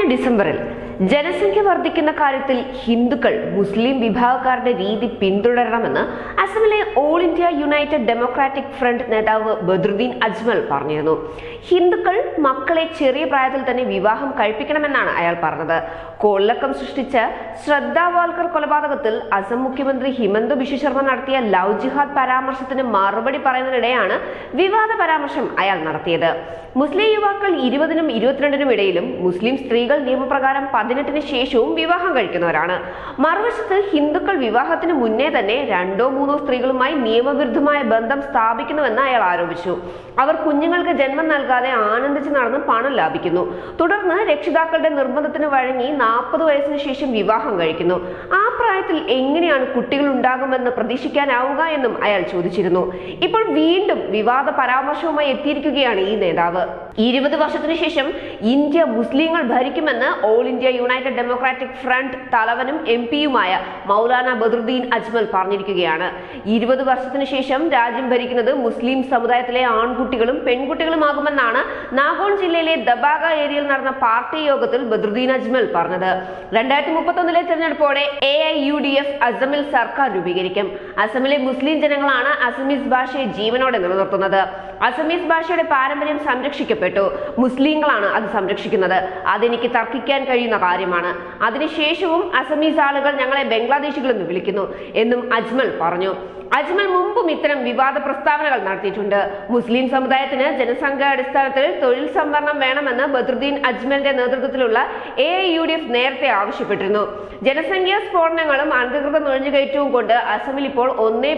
ഡിസംബറിൽ ജനസംഖ്യ വർദ്ധിക്കുന്ന കാര്യത്തിൽ ഹിന്ദുക്കൾ മുസ്ലിം വിഭാഗക്കാരുടെ രീതി പിന്തുടരണമെന്ന് അസമിലെ All India United Democratic Front നേതാവ് ബദ്രുദ്ദീൻ അജ്മൽ പറഞ്ഞിരുന്നു. ഹിന്ദുക്കൾ മക്കളെ ചെറിയ പ്രായത്തിൽ തന്നെ വിവാഹം കഴിപ്പിക്കണമെന്നാണ് അയാൾ പറഞ്ഞത്. കൊള്ളക്കം സൃഷ്ടിച്ച ശ്രദ്ധാ വാൽക്കർ കൊലപാതകത്തിൽ അസം മുഖ്യമന്ത്രി ഹിമന്ത ബിശ്വ ശർമ്മ നടത്തിയ ലവ് ജിഹാദ് പരാമർശത്തിന് മറുപടി പറയുന്നതിനിടെയാണ് വിവാദ പരാമർശം അയാൾ നടത്തിയത്. മുസ്ലിം യുവാക്കൾ 20-നും 22-നും ഇടയിലും മുസ്ലിം സ്ത്രീകൾ നിയമപ്രകാരം 18-ന് ശേഷവും വിവാഹം കഴിക്കുന്നവരാണ്. മറുവശത്ത് ഹിന്ദുക്കൾ വിവാഹത്തിന് മുന്നേ തന്നെ 2-3 സ്ത്രീകളുമായി നിയമവിരുദ്ധമായ ബന്ധം സ്ഥാപിക്കുന്നുവെന്ന് അയാൾ ആരോപിച്ചു. അവർ കുഞ്ഞുങ്ങൾക്ക് ജന്മം നൽകാതെ ആനന്ദിച്ച് നടന്ന് പണം ലാഭിക്കുന്നു. തുടർന്ന് രക്ഷിതാക്കളുടെ നിർബന്ധത്തിന് വഴങ്ങി 40 വയസ്സിന് ശേഷം വിവാഹം കഴിക്കുന്നു. ആ പ്രായത്തിൽ എങ്ങനെയാണ് കുട്ടികൾ ഉണ്ടാകുമെന്ന് പ്രതീക്ഷിക്കാനാവുക എന്നും അയാൾ ചോദിച്ചിരുന്നു. ഇപ്പോൾ വീണ്ടും വിവാദ പരാമർശവുമായി എത്തിയിരിക്കുകയാണ് ഈ നേതാവ്. 20 വർഷത്തിനു ശേഷം ഇന്ത്യ മുസ്ലിങ്ങൾ ഭരിക്കുമെന്ന് All India United Democratic Front തലവനും MP-യുമായ മൗലാന ബദ്രുദ്ദീൻ അജ്മൽ പറഞ്ഞിരിക്കുകയാണ്. 20 വർഷത്തിനു ശേഷം രാജ്യം ഭരിക്കുന്നത് മുസ്ലിം സമുദായത്തിലെ ആൺകുട്ടികളും പെൺകുട്ടികളുമാകുമെന്നാണ് നാഗോൺ ജില്ലയിലെ ദബാഗ ഏരിയയിൽ നടന്ന പാർട്ടി യോഗത്തിൽ ബദ്രുദ്ദീൻ അജ്മൽ പറഞ്ഞത്. 2031-ലെ തെരഞ്ഞെടുപ്പോടെ AIUDF അസമിൽ സർക്കാർ രൂപീകരിക്കും. അസമിലെ മുസ്ലിം ജനങ്ങളാണ് അസമീസ് ഭാഷയെ ജീവനോടെ നിലനിർത്തുന്നത്. അസമീസ് ഭാഷയുടെ പാരമ്പര്യം സംരക്ഷിക്കപ്പെട്ടു. മുസ്ലിങ്ങളാണ് അത് സംരക്ഷിക്കുന്നത്. അതെനിക്ക് തർക്കിക്കാൻ കഴിയുന്ന കാര്യമാണ്. അതിനുശേഷവും അസമീസ് ആളുകൾ ഞങ്ങളെ ബംഗ്ലാദേശികൾ എന്ന് വിളിക്കുന്നു എന്നും അജ്മൽ പറഞ്ഞു. അജ്മൽ മുമ്പും ഇത്തരം വിവാദ പ്രസ്താവനകൾ നടത്തിയിട്ടുണ്ട്. മുസ്ലിം സമുദായത്തിന് ജനസംഖ്യാ അടിസ്ഥാനത്തിൽ തൊഴിൽ സംവരണം വേണമെന്ന് ബദ്രുദ്ദീൻ അജ്മലിന്റെ നേതൃത്വത്തിലുള്ള AIUDF നേരത്തെ ആവശ്യപ്പെട്ടിരുന്നു. ജനസംഖ്യാ സ്ഫോടനങ്ങളും അനധികൃത നുഴഞ്ഞുകയറ്റവും കൊണ്ട് അസമിൽ ഇപ്പോൾ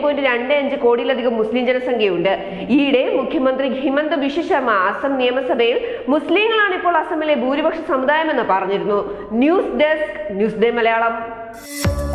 1.25 കോടിയിലധികം മുസ്ലിം ജനസംഖ്യയുണ്ട്. ഈയിടെ മുഖ്യമന്ത്രി ഹിമന്ത ബിശ്വ ശർമ്മ അസം നിയമസഭയിൽ മുസ്ലിങ്ങളാണ് ഇപ്പോൾ അസമിലെ ഭൂരിപക്ഷ സമുദായമെന്ന് പറഞ്ഞിരുന്നു. News desk, news day Malayalam.